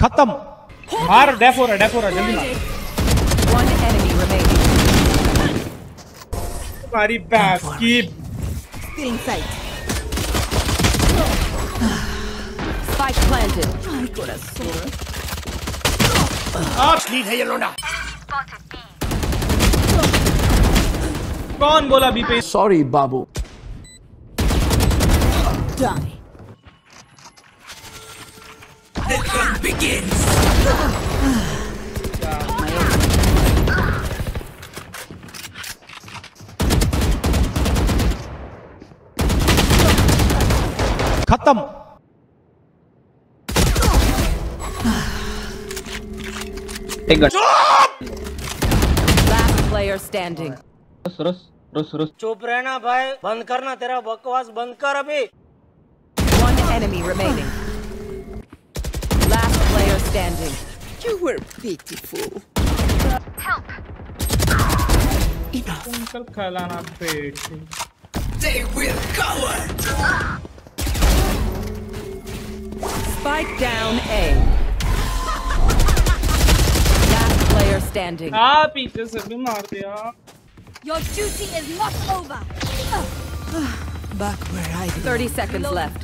खत्म। मार डेफ हो रहा जल्दी मार। One enemy remaining. तुम्हारी बैक की Feeling sight. Spike planted. आप लीड है ये लोंडा। कौन बोला बी पे? Sorry, Babu. Die. The hunt begins. खत्म। Last player standing. रुस चुप रहना भाई, बंद करना तेरा बकवास, बंद कर अभी। One enemy remaining. Last player standing. You were beautiful. Help. Enough. कल खिलाना पेट। They will cover. Spike down A. Last player standing. हाँ पीछे से भी मार दिया। Your duty is not over. Back where I belong. 30 seconds left.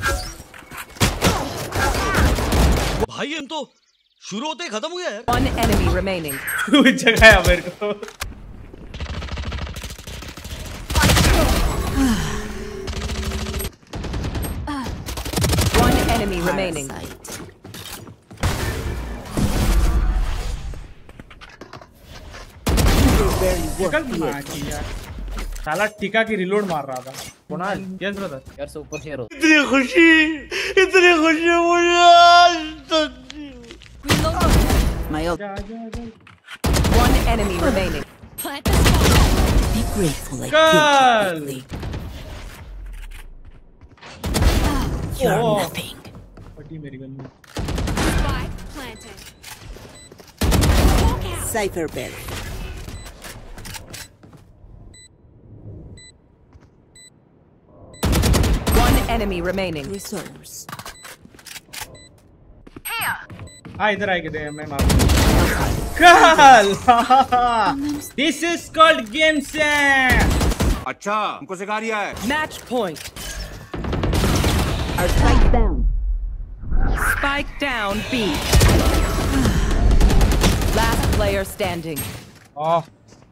भाई हम तो शुरू होते ही खत्म हो गया यार। One enemy remaining. कुछ जगाया मेरे को। One enemy remaining. निकल मार यार। साला टिका की रिलोड मार रहा था। Kunal, yes brother. यार सुपर हीरो। इतनी खुशी मुझे आज तक। My ult. One enemy remaining. Plant the spot. Be grateful I Girl. killed you quickly. You're Oh. nothing. पटी मेरी गन में। Spike planted. Cypher bell. One enemy remaining. Resource. हाँ इधर आएंगे दे मैं मार। कल। This is called game sense. अच्छा हमको सिखा रिया है। Match point. Our spike down. Spike down B. Last player standing. Oh.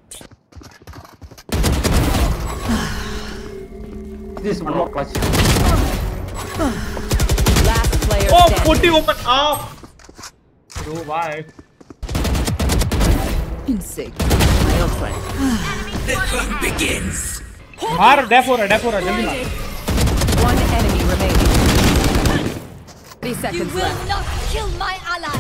This one more clutch. Last player Oh, standing. 40 woman off. Bro, why? Insect. My old friend. The hunt begins. मार डेफ हो रहा जल्दी मार। One enemy remaining. 3 You seconds will left. not kill my ally.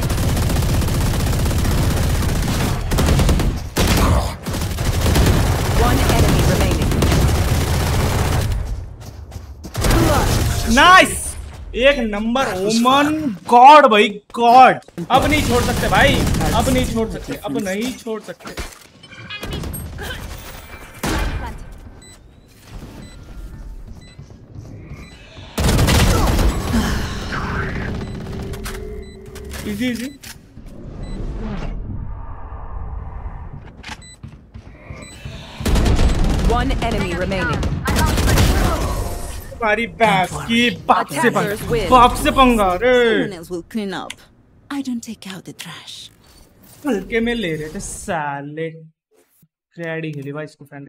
One enemy remaining. Nice. एक नंबर ओमन। God भाई गॉड। अब नहीं छोड़ सकते भाई। अब नहीं छोड़ सकते। अब नहीं छोड़ सकते। Easy easy. One enemy remaining. तुम्हारी बैक की Attackers win. बाप से पंगा रे। Someone else will clean up. I don't take out the trash. हल्के में ले रहे थे साले। रेडी हिली भाई इसको फ्रेंड।